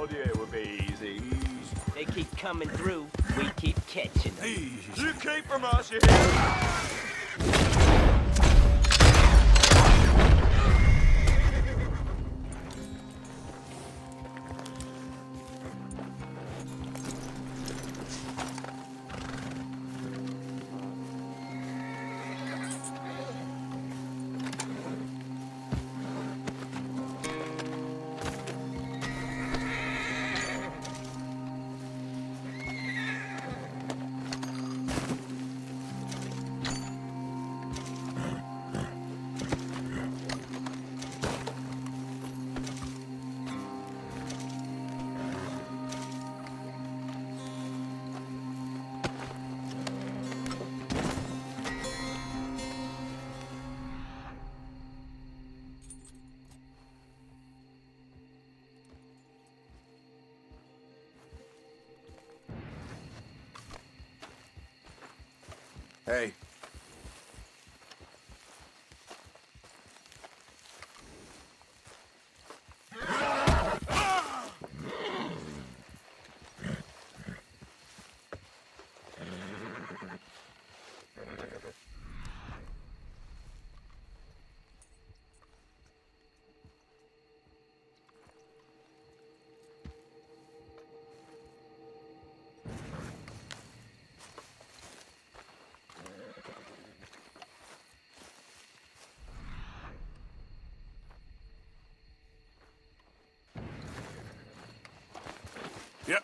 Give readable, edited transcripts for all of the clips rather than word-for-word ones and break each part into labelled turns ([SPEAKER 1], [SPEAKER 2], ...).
[SPEAKER 1] told you it would be easy.
[SPEAKER 2] They keep coming through, we keep catching them.
[SPEAKER 1] You keep from us, you hear?
[SPEAKER 3] Hey. Yep.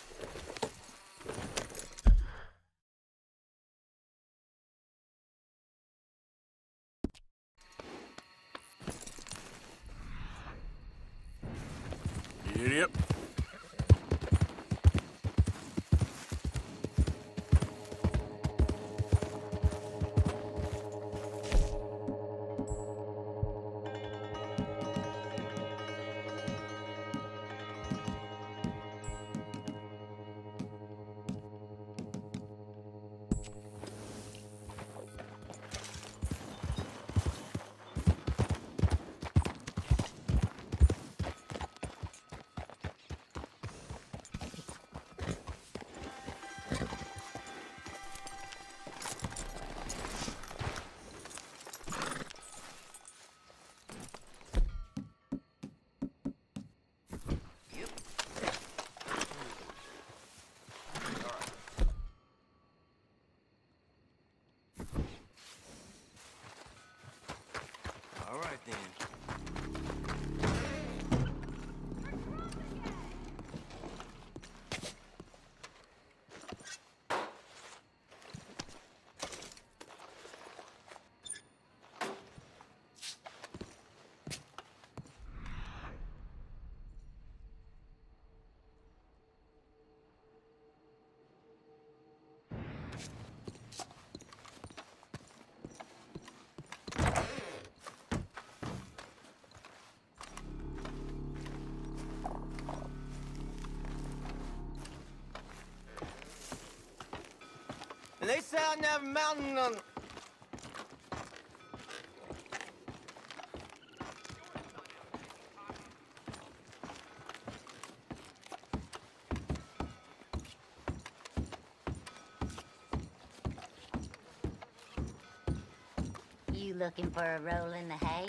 [SPEAKER 3] Yep.
[SPEAKER 2] All right, then. And they say out in that mountain on...
[SPEAKER 4] You looking for a roll in the hay?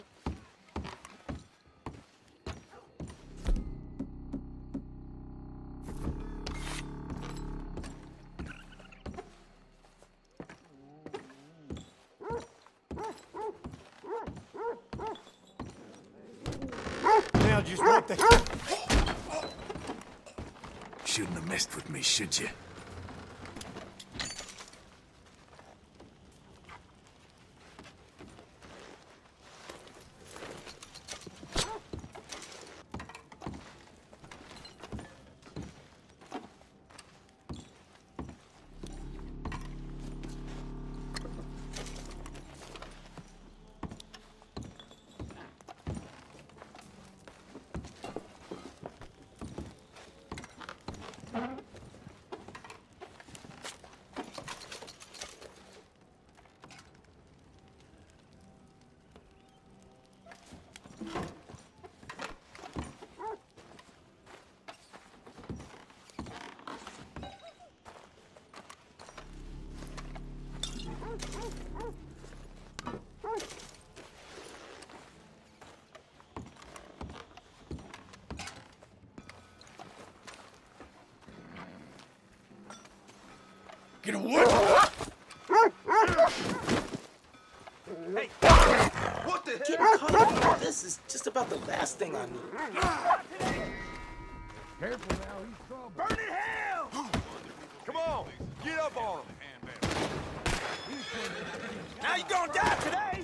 [SPEAKER 5] Now just what the...
[SPEAKER 3] Shouldn't have messed with me, should you? Get away!
[SPEAKER 1] Hey! What the hell?
[SPEAKER 6] Getting caught up in this is just about the last thing I need.
[SPEAKER 5] Careful now, he's trouble.
[SPEAKER 1] Burn in hell! Come on, get up on him. Now you gonna die today!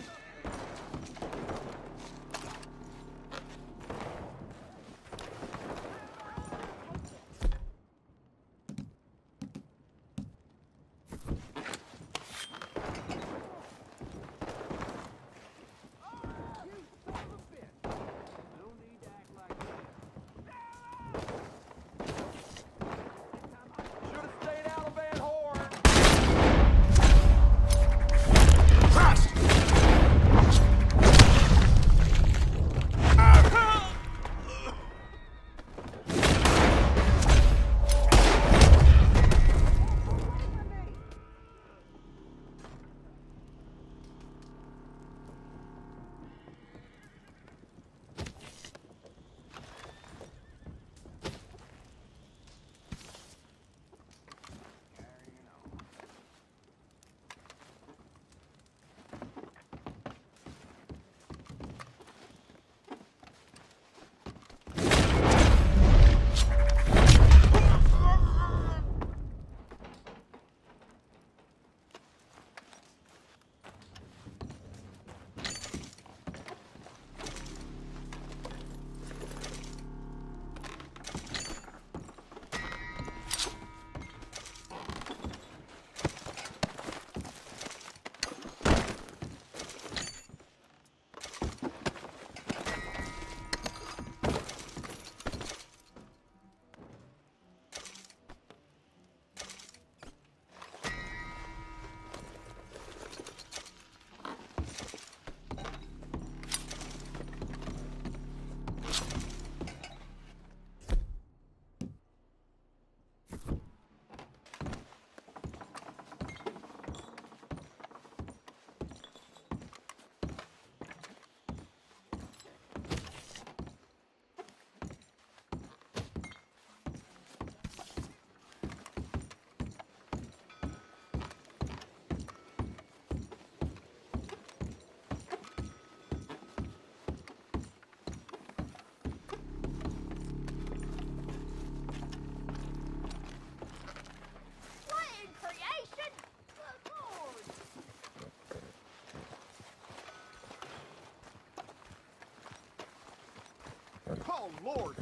[SPEAKER 5] Oh, Lord.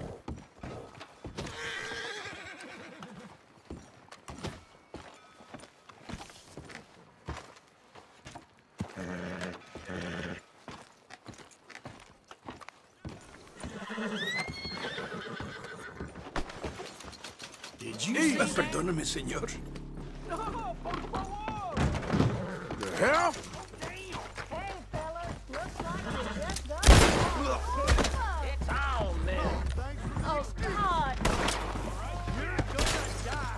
[SPEAKER 3] Did you perdóname, señor.
[SPEAKER 1] No, por favor!
[SPEAKER 3] The hell?
[SPEAKER 4] Hey, fellas, looks like you just got
[SPEAKER 2] It's on, man.
[SPEAKER 4] Oh, God.
[SPEAKER 1] You're gonna die!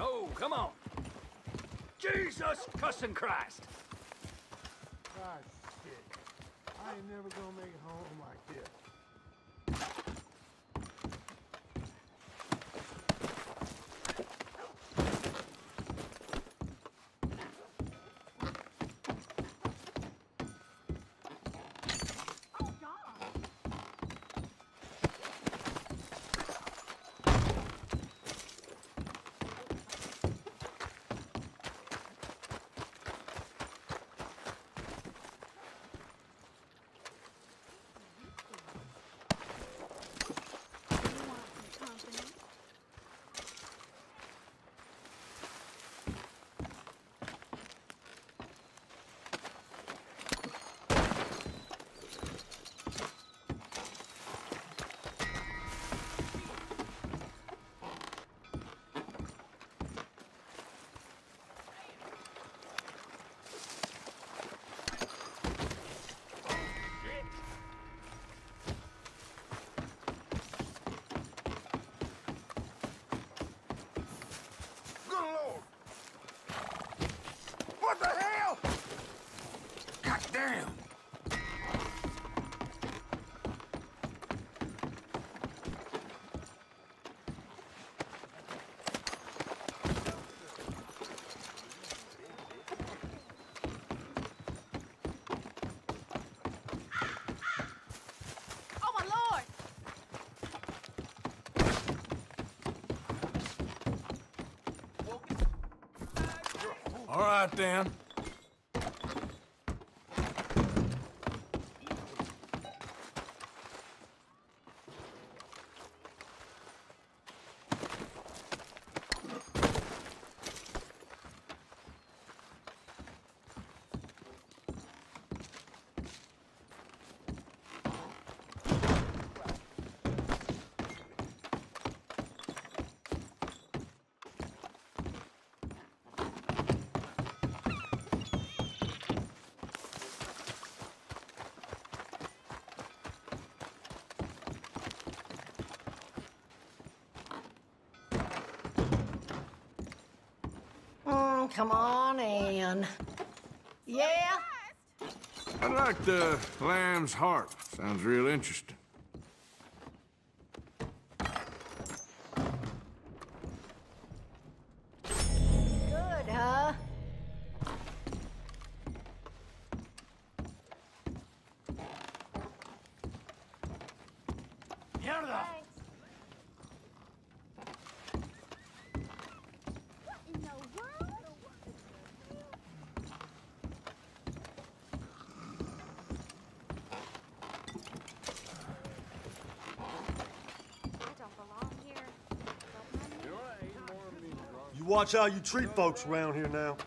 [SPEAKER 7] Oh, come on. Jesus cussing Christ.
[SPEAKER 5] Ah, shit. I ain't never gonna make it home like this.
[SPEAKER 1] What the hell? God damn!
[SPEAKER 4] Oh, my Lord!
[SPEAKER 3] All right, then.
[SPEAKER 8] Come on in. Yeah?
[SPEAKER 3] I'd like the lamb's heart. Sounds real interesting.
[SPEAKER 8] Good, huh?
[SPEAKER 4] Thanks. What in the world? I don't belong here.
[SPEAKER 5] You watch how you treat folks around here now.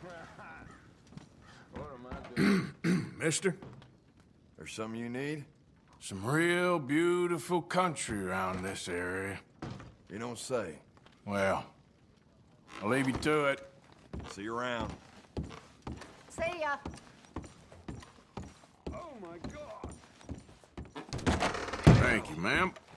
[SPEAKER 3] Mister,
[SPEAKER 1] There's something you need?
[SPEAKER 3] some real beautiful country around this area.
[SPEAKER 1] You don't say.
[SPEAKER 3] Well, I'll leave you to it.
[SPEAKER 1] See you around.
[SPEAKER 8] See ya.
[SPEAKER 5] Oh my God.
[SPEAKER 3] Thank you, ma'am.